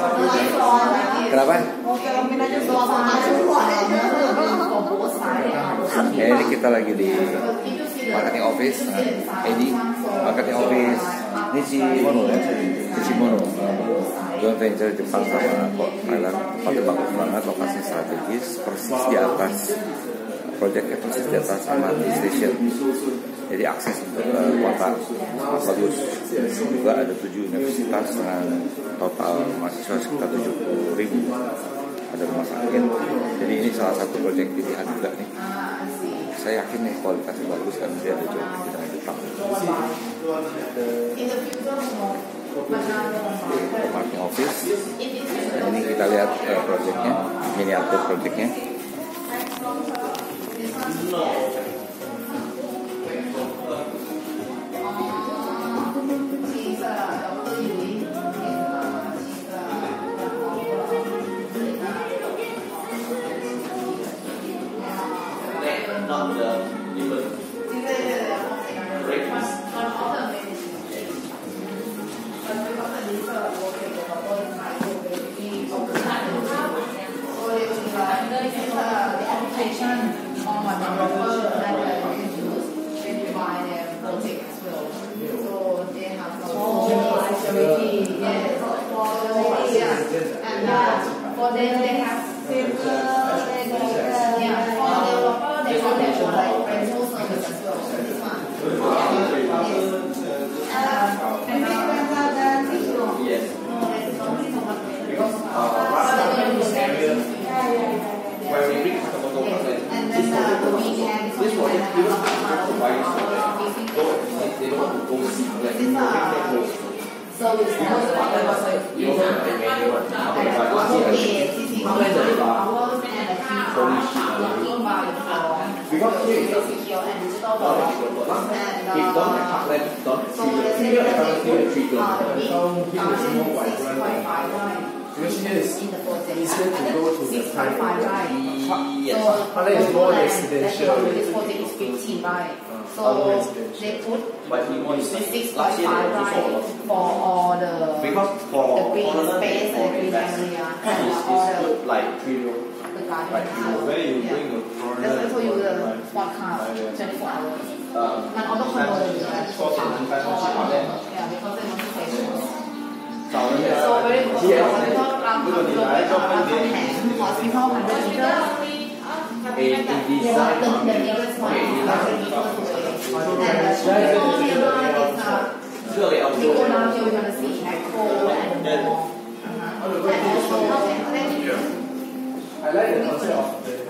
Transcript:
Kenapa? Ya ini kita lagi di marketing office. Ini marketing office ini Shimono ya, Shimono. Joint venture Jepang sama Thailand. Tempatnya bagus banget, lokasi strategis, persis di atas proyeknya, persis di atas MRT station. Jadi akses untuk kota bagus. Juga ada 7 universitas dengan total mahasiswa sekitar 70.000. Ada rumah sakit. Jadi ini salah satu proyek pilihan juga nih. Saya yakin nih kualitasnya bagus kan, dia ada joint venture dengan Jepang. Marketing office. Nah, ini kita lihat proyeknya, miniatur proyeknya. For them, they have silver, for developer, they have like rental service as well. This one. And this one are the tissue. Yes. No, there's only so much. And then the weekend is this one. So it's easier to go to the private. Yes. Unless it's more residential. This project is 15, right? So they put 6.5 right for all the green space and green area and all the garden. Where you bring the That's why I told you the spot car 24 hours. And all the condos yeah, because they want to save. So very good. Hospital 100 meters. Yeah, the nearest one is 100 meters. And the small nearby is you go down here, you're going to see Echo and more. I like the concept of the